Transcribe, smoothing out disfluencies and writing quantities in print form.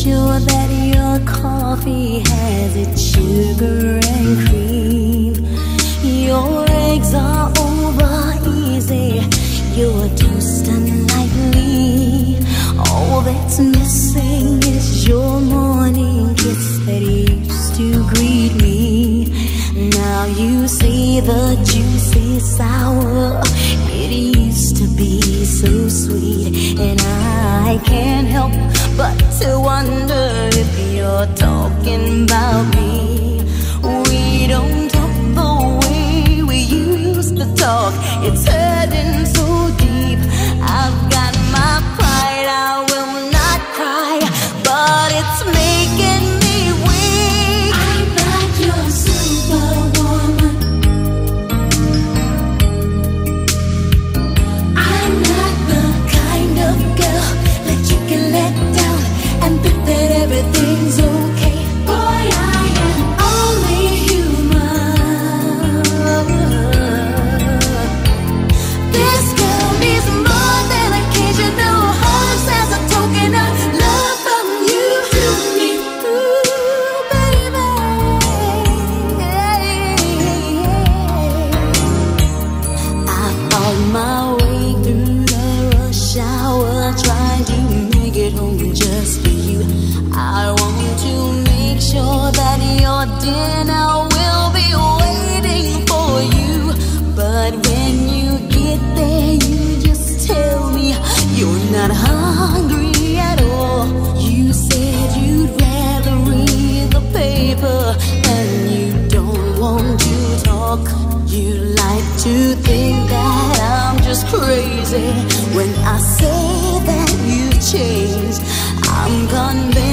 sure that your coffee has its sugar and cream. Your eggs are over easy, your toast unlikely. All that's missing is your morning kiss that used to greet me. Now you see the juicy sour, it used to be so sweet. And I can't help but to wonder if you're talking about me. We don't talk the way we used to talk, it's hurting so deep. I've got my pride, I will not cry, but it's making me weak. I'm not your superwoman, I'm not the kind of girl that you can let down and think that everything's okay. Boy, I am only human. This girl needs more than occasional hugs as a token of love from you to me. Ooh, baby. I found my way through the rush hour, trying to make it home just for you. I want to make sure that your dinner will be waiting for you. But when you get there, you just tell me you're not hungry at all. You said you'd rather read the paper and you don't want to talk. You like to think that I'm just crazy when I say that you've changed. I'm convinced